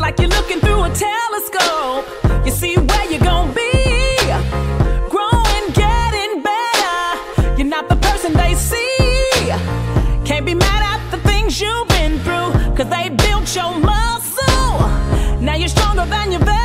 like you're looking through a telescope. You see where you're gonna be, growing, getting better. You're not the person they see. Can't be mad at the things you've been through, 'cause they built your muscle. Now you're stronger than you've ever